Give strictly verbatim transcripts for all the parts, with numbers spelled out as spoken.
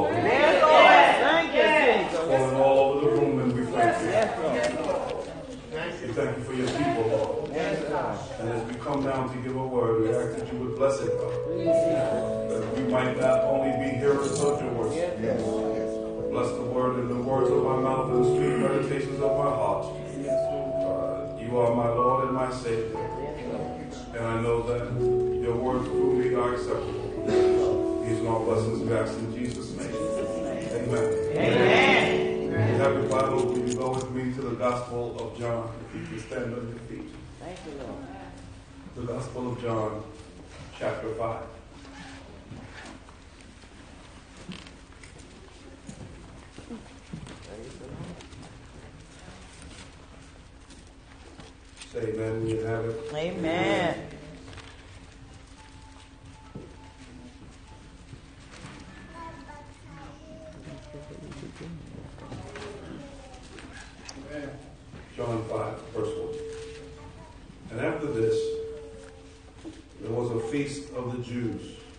falling. Yes, Lord. Thank you, Jesus. Falling all over the room, and we thank you. Yes, Lord. We thank you for your people, Lord. Yes, Lord. And as we come down to give a word, we ask that you would bless it, God. That we might not only be hearers of your words. Bless the word and the words of my mouth and the sweet meditations of my heart. Uh, you are my Lord and my Savior. And I know that your words through me are acceptable. These are all blessings we ask in Jesus' name. Amen. Amen. If you have your Bible, will you go with me to the Gospel of John? If you can stand on your feet. Thank you, Lord. The Gospel of John, chapter five. Say amen when you have it. Amen. John five, verse one. And after this, there was a feast of the Jews.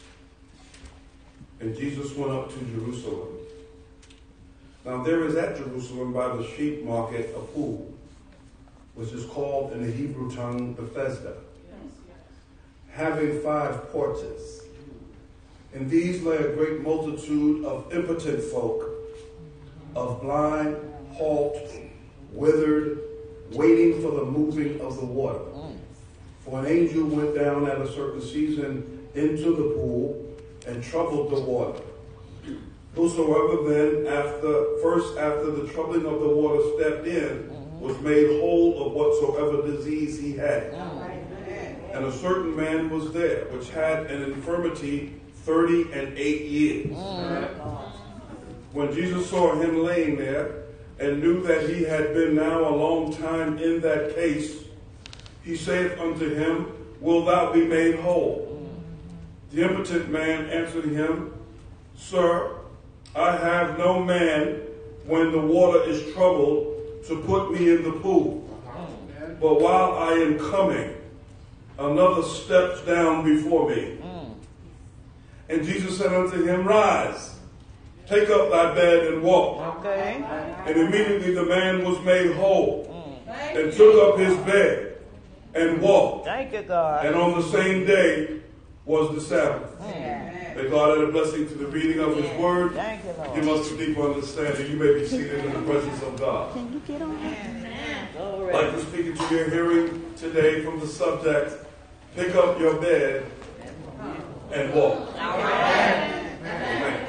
And Jesus went up to Jerusalem. Now there is at Jerusalem by the sheep market a pool, which is called in the Hebrew tongue Bethesda, having five porches. In these lay a great multitude of impotent folk, of blind, halt, withered, waiting for the moving of the water. For an angel went down at a certain season into the pool and troubled the water. Whosoever then, after first after the troubling of the water, stepped in, was made whole of whatsoever disease he had. And a certain man was there, which had an infirmity thirty and eight years. When Jesus saw him laying there, and knew that he had been now a long time in that case, he saith unto him, Wilt thou be made whole? The impotent man answered him, Sir, I have no man when the water is troubled to put me in the pool. But while I am coming, another steps down before me. And Jesus said unto him, Rise, take up thy bed and walk. Okay. And immediately the man was made whole and took up his bed and walked. Thank you, God. And on the same day was the Sabbath. May God add a blessing to the reading of his word. Thank you, Lord. Give us a deeper understanding. You may be seated in the presence of God. Can you get on? I'd like to speak into your hearing today from the subject, pick up your bed and walk. Amen. Amen.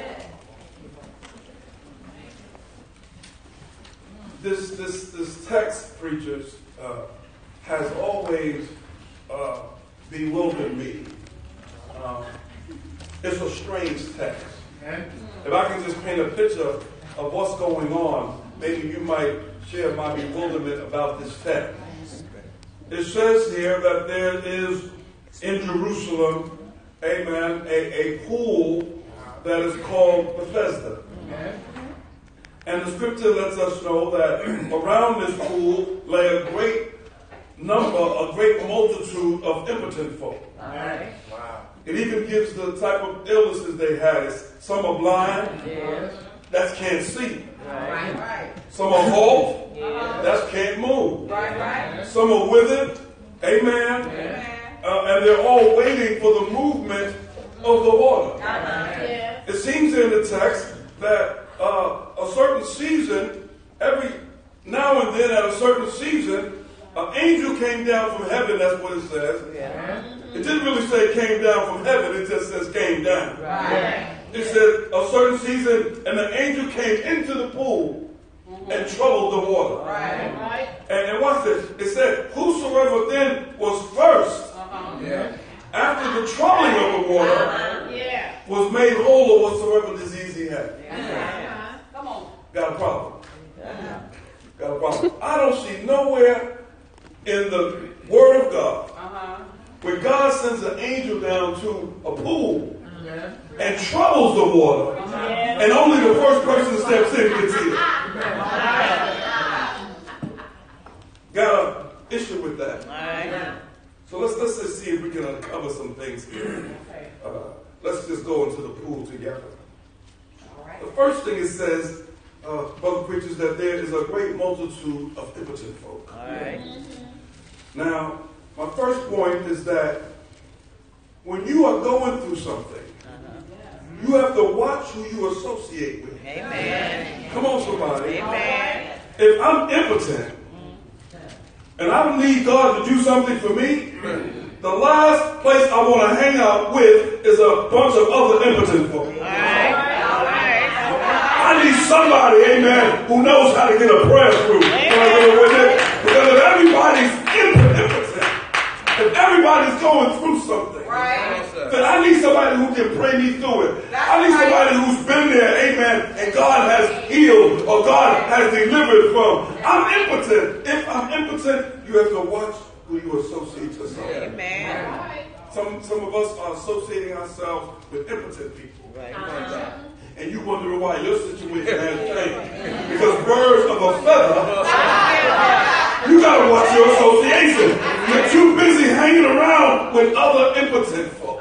This, this, this text, preachers, uh, has always uh, bewildered me. Uh, it's a strange text. If I can just paint a picture of what's going on, maybe you might share my bewilderment about this text. It says here that there is in Jerusalem, amen, a, a pool that is called Bethesda. And the scripture lets us know that around this pool lay a great number, a great multitude of impotent folk. Right. Wow. It even gives the type of illnesses they had. Some are blind, Yes. that can't see. Right. Right. Some are halt, Yes. that can't move. Right. Right. Some are withered, amen, uh, and they're all waiting for the movement of the water. Yes. It seems in the text that uh, a certain season, every now and then at a certain season, an angel came down from heaven, that's what it says. Yeah. It didn't really say came down from heaven, it just says came down. Right. It said a certain season, and the angel came into the pool and troubled the water. Right. Right. And, and watch this. It said, whosoever then was first, Uh-huh. yeah, after the troubling of the water, Uh-huh. Yeah. was made whole of whatsoever disease he had. Uh-huh. Come on. Got a problem. Uh-huh. Got a problem. I don't see nowhere in the Word of God Uh-huh. where God sends an angel down to a pool and troubles the water, Yeah. and only the first person steps in gets healed. Got an issue with that. Right. So let's let's just see if we can uncover some things here. Uh, let's just go into the pool together. The first thing it says, uh, brother preachers, that there is a great multitude of impotent folk. All right. Now, my first point is that when you are going through something, you have to watch who you associate with. Amen. Come on, somebody. Amen. If I'm impotent and I need God to do something for me, the last place I want to hang out with is a bunch of other impotent folk. All right. All right. I need somebody, amen, who knows how to get a prayer through. Can I get a witness? Because if everybody's impotent, if everybody's going through something, Right. then I need somebody who can pray me through it. I need somebody who's been there, amen, and God has healed or God has delivered from. I'm impotent. If I'm impotent, you have to watch who you associate yourself with. Amen. Some, some of us are associating ourselves with impotent people. Right. And you wondering why your situation has changed. Because birds of a feather, you got to watch your association. You're too busy hanging around with other impotent folk.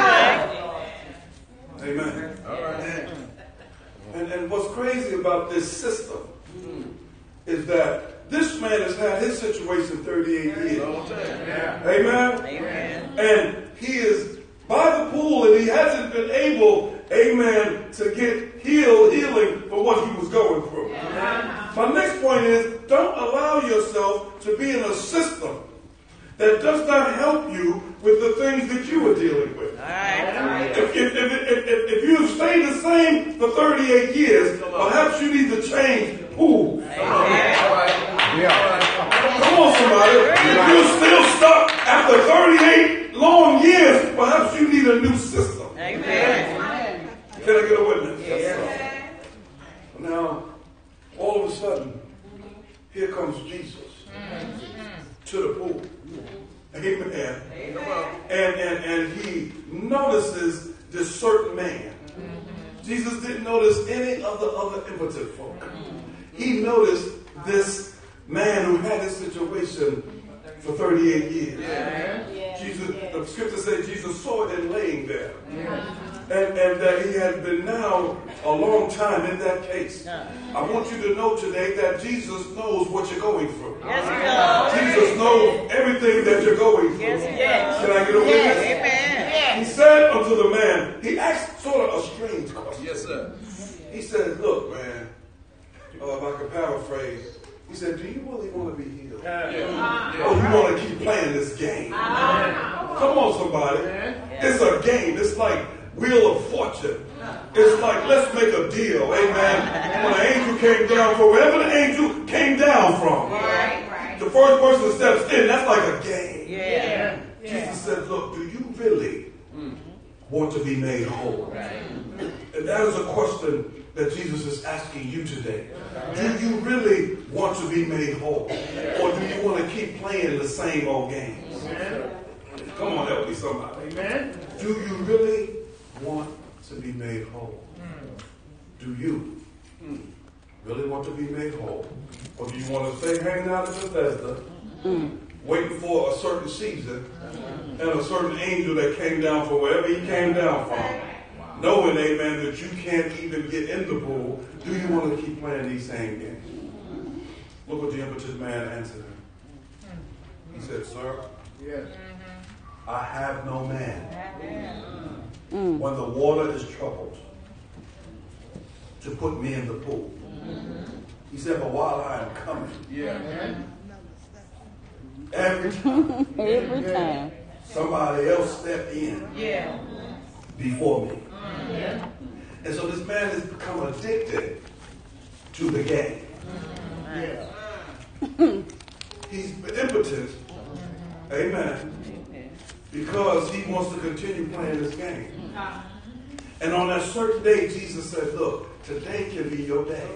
Amen. All right. And, and what's crazy about this system is that this man has had his situation thirty-eight years. Amen. Amen. And he is by the pool and he hasn't been able, amen, to get healed, healing for what he was going through. My next point is, don't allow yourself to be in a system that does not help you with the things that you are dealing with. All right. If, if, if, if, if, if you have stayed the same for thirty-eight years, perhaps you need to change pool. Come on, somebody. If you're still stuck after thirty-eight long years, perhaps you need a new system. Amen. Can I get a witness? Yes, sir. Now, all of a sudden, here comes Jesus to the pool. Amen. And, and, and he notices this certain man. Jesus didn't notice any of the other impotent folk. He noticed this man who had his situation for thirty-eight years. Yeah. Jesus, the scripture says Jesus saw him laying there. And, and that he had been now a long time in that case. I want you to know today that Jesus knows what you're going through. Yes, he does. Jesus knows everything that you're going through. Yes, he does. Can I get a witness? Amen. He said unto the man, he asked sort of a strange question. Yes, sir. He said, look, man, uh, if I could paraphrase, he said, do you really want to be healed? Yeah. Or you want to keep playing this game? Come on, somebody. It's a game. It's like Wheel of Fortune. It's like, let's make a deal. Amen. When an angel came down from wherever the angel came down from, the first person steps in, that's like a game. Yeah. Jesus said, look, do you really want to be made whole? And that is a question that Jesus is asking you today. Do you really want to be made whole? Or do you want to keep playing the same old games? Come on, help me somebody. Amen. Do you really want to be made whole? Do you really want to be made whole? Or do you want to stay hanging out at Bethesda, waiting for a certain season and a certain angel that came down from wherever he came down from, knowing, amen, that you can't even get in the pool? Do you want to keep playing these same games? Look what the impotent man answered him. He said, sir, Yes. I have no man when the water is troubled to put me in the pool. He said, but while I am coming, Yeah. every time Every time. somebody else stepped in Yeah. before me. And so this man has become addicted to the game. He's impotent, amen, because he wants to continue playing this game. And on that certain day, Jesus said, look, today can be your day.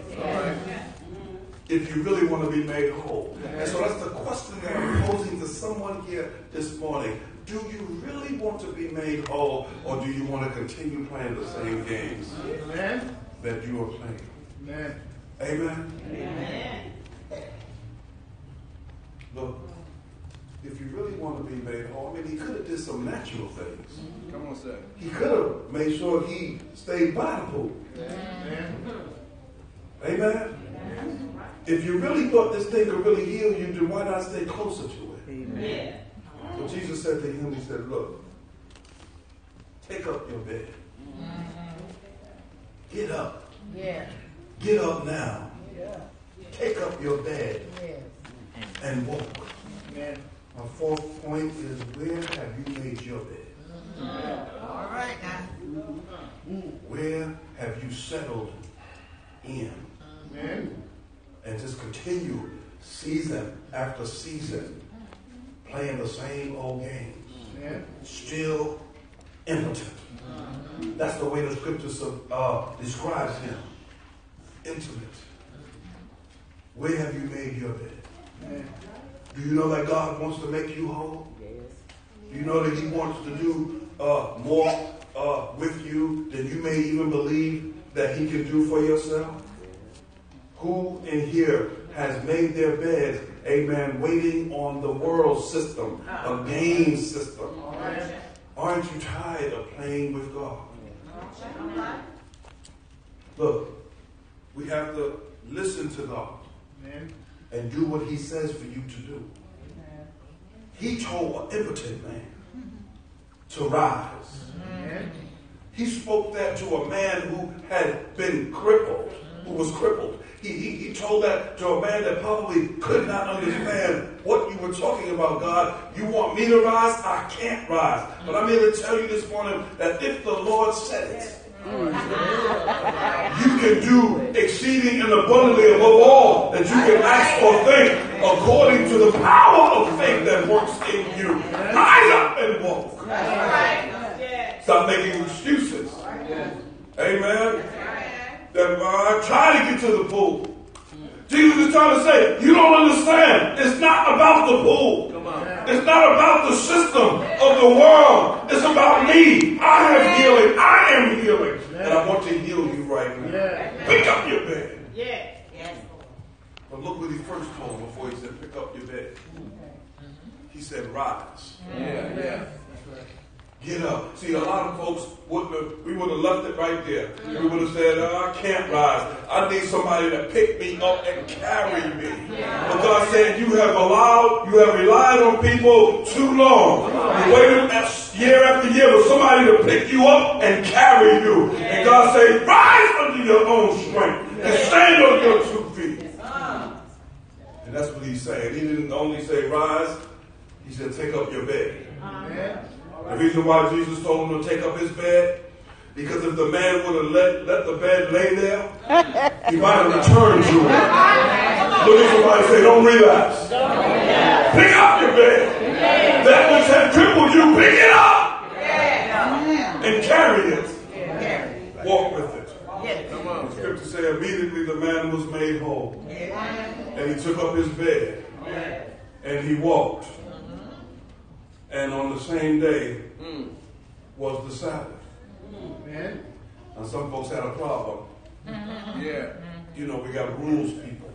If you really want to be made whole. And so that's the question that I'm posing to someone here this morning. Do you really want to be made whole, or do you want to continue playing the same games Amen. that you are playing? Amen. Amen? Amen. Look, if you really want to be made whole, I mean, he could have did some natural things. Come on, sir. He could have made sure he stayed by the pool. Amen. Amen? If you really thought this thing could really heal you, then why not stay closer to it? Yeah. So Jesus said to him, he said, look, take up your bed. Get up. Yeah. Get up now. Yeah. Take up your bed Yes. and walk. Amen. My fourth point is, where have you made your bed? All right now. Where have you settled in? Amen. And just continue season after season playing the same old games. Amen. Still impotent. That's the way the scripture uh, describes him. Intimate. Where have you made your bed? Amen. Do you know that God wants to make you whole? Do you know that he wants to do uh, more uh, with you than you may even believe that he can do for yourself? Who in here has made their bed, amen, waiting on the world system, a game system? Aren't you tired of playing with God? Look, we have to listen to God Amen. and do what he says for you to do. He told an impotent man to rise. Amen. He spoke that to a man who had been crippled, who was crippled. He, he, he told that to a man that probably could not understand what you were talking about, God. You want me to rise? I can't rise. But I'm here to tell you this morning that if the Lord said it, you can do exceeding and abundantly above all that you can ask or think according to the power of faith that works in you. Rise up and walk. Stop making excuses. Amen. That I try to get to the pool. Jesus is trying to say, you don't understand. It's not about the pool. It's not about the system of the world. It's about me. I have healing. I am healing. And I want to heal you right now. Pick up your bed. Yeah. But look what he first told him before he said, pick up your bed. He said, rise. Yeah. Yeah. Get up. See, a lot of folks wouldn't have, we would have left it right there. We would have said, oh, I can't rise. I need somebody to pick me up and carry me. But God said, you have allowed, you have relied on people too long. You waited year after year for somebody to pick you up and carry you. And God said, rise under your own strength and stand on your two feet. And that's what he's saying. He didn't only say rise, he said take up your bed. Amen. The reason why Jesus told him to take up his bed, because if the man would have let, let the bed lay there, he might have returned to it. Look at somebody and say, don't relapse. Pick up your bed. That which had crippled you, pick it up. And carry it. Walk with it. The scripture says, immediately the man was made whole. And he took up his bed. And he walked. And on the same day was the Sabbath. Amen. And some folks had a problem. Yeah. You know, we got rules people.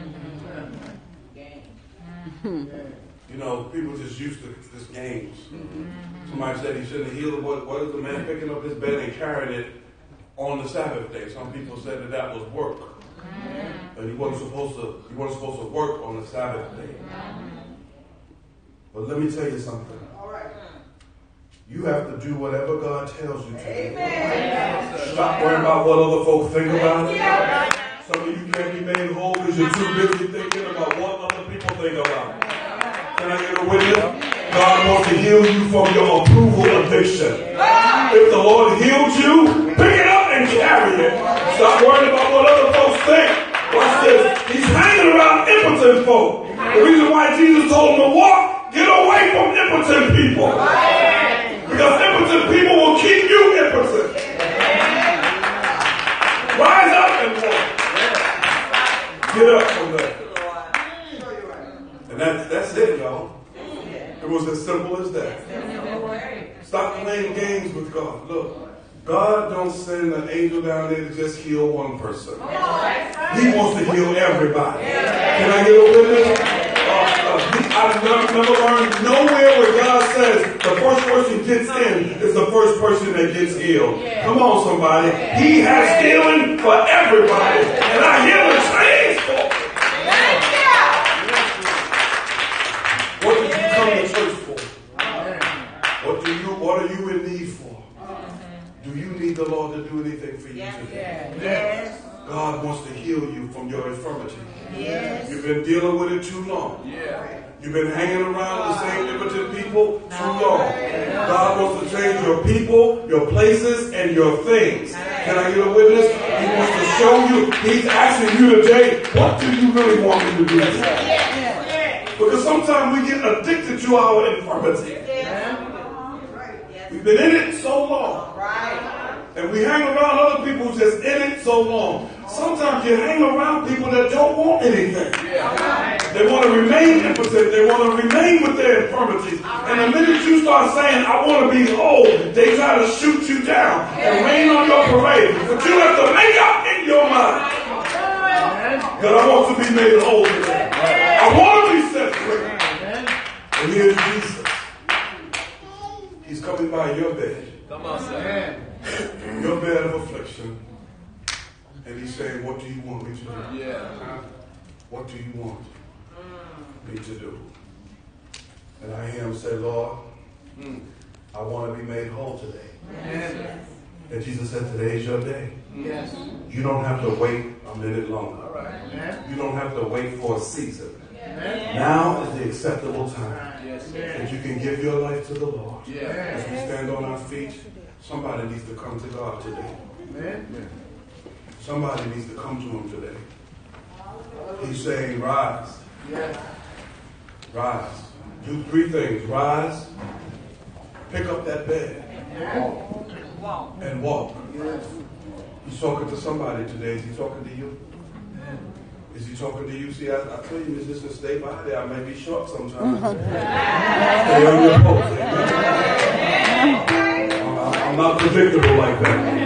You know, people just used to this games. Somebody said he shouldn't have healed. What, what is the man picking up his bed and carrying it on the Sabbath day? Some people said that that was work. And he wasn't supposed to, he wasn't supposed to work on the Sabbath day. But let me tell you something. All right. You have to do whatever God tells you to Amen. do. Stop worrying about what other folks think about it. Some of you can't be made whole because you're too busy thinking about what other people think about it. Can I get a witness? God wants to heal you from your approval addiction. If the Lord healed you, pick it up and carry it. Stop worrying about what other folks think. Watch this. He's hanging around impotent folk. The reason why Jesus told him to walk, get away from impotent people. Because impotent people will keep you impotent. Rise up and walk. Get up from there. And that's, that's it, y'all. It was as simple as that. Stop playing games with God. Look, God don't send an angel down there to just heal one person. He wants to heal everybody. Can I get a witness? Uh, uh, I've never learned nowhere where God says the first person gets in is the first person that gets healed. Come on, somebody. He has healing for everybody. And I hear wants to heal you from your infirmity. Yes. You've been dealing with it too long. Yeah. You've been hanging around the same impotent people too long. God wants to change your people, your places, and your things. Can I get a witness? He wants to show you. He's asking you today, what do you really want me to do today? Because sometimes we get addicted to our infirmity. We've been in it so long. And we hang around other people who's just in it so long. Sometimes you hang around people that don't want anything. They want to remain impotent. They want to remain with their infirmities. And the minute you start saying, I want to be whole, they try to shoot you down and rain on your parade. But you have to make up in your mind that I want to be made whole today. I want to be set free. And here's Jesus. He's coming by your bed. Come on, sir. Your bed of affliction. And he's saying, what do you want me to do? Yeah. What do you want me to do? And I hear him say, Lord, Mm. I want to be made whole today. Yes. And Jesus said, today's your day. Yes. You don't have to wait a minute longer. All right. Amen. You don't have to wait for a season. Amen. Now is the acceptable time Yes. that you can give your life to the Lord. Yeah. As we stand on our feet, somebody needs to come to God today. Amen. Somebody needs to come to him today. He's saying, rise, Yes. rise. Do three things. Rise, pick up that bed, and walk. Yes. He's talking to somebody today. Is he talking to you? Is he talking to you? See, I, I tell you, musicians, stay by there. I may be short sometimes. Stay on your post. I'm, I'm not predictable like that.